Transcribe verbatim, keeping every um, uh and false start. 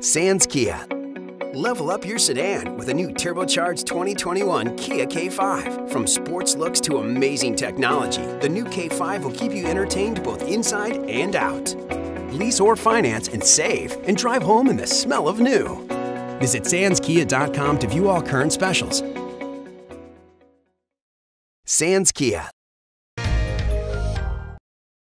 Sands Kia. Level up your sedan with a new turbocharged twenty twenty-one Kia K five. From sports looks to amazing technology, the new K five will keep you entertained both inside and out. Lease or finance and save, and drive home in the smell of new. Visit sands kia dot com to view all current specials. Sands Kia.